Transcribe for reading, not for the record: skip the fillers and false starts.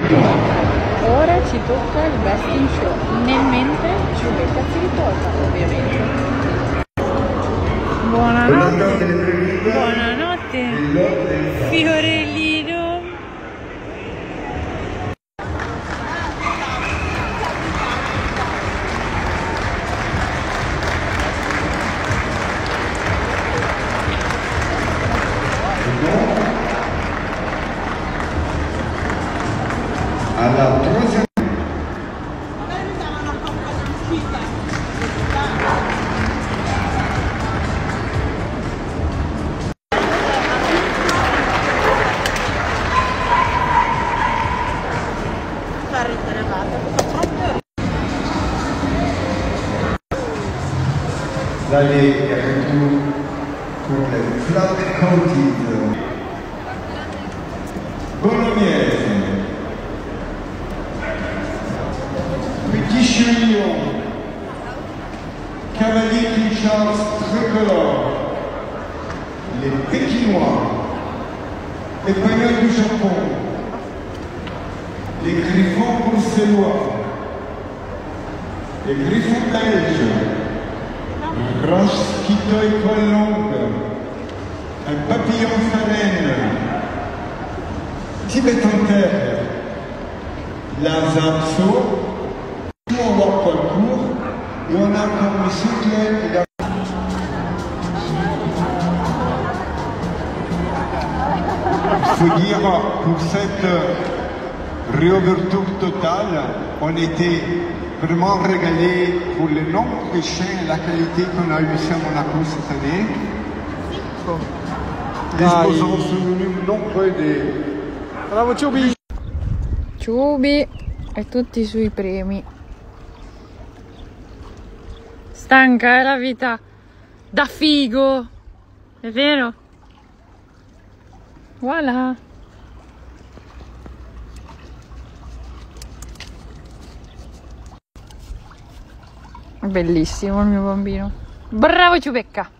Ora ci tocca il best in show, nel mentre Ciubecca si riposa, ovviamente. Buonanotte. Buonanotte. Fiorellino. Alla prossima. L'allée est retour pour les flat coated. Bolognese. Petit Chevillon. Cavalier King Charles tricolore. Les Pékinois. Les Pagnols du Japon. Les Griffons bruxellois. Les Griffons belges. Rosquito et poil longue, un papillon farine, Tibet en terre, la Zamso, tout on voit poil court, et on a encore le cyclène et la... Il faut dire, pour cette réouverture totale, on était vraiment régalé pour le nombre de chiens et la qualité qu'on a eu ici à Monaco cette année. Les sposants sont venus nombreux des... Bravo Ciubi! Ciubi e tutti sui premi. Stanca è la vita da figo, è vero? Voilà! Bellissimo il mio bambino. Bravo Ciubecca!